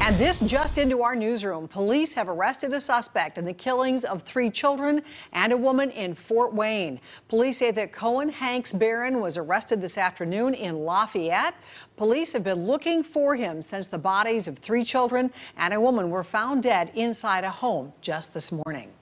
And this just into our newsroom. Police have arrested a suspect in the killings of 3 children and a woman in Fort Wayne. Police say that Cohen Hanks Barron was arrested this afternoon in Lafayette. Police have been looking for him since the bodies of 3 children and a woman were found dead inside a home just this morning.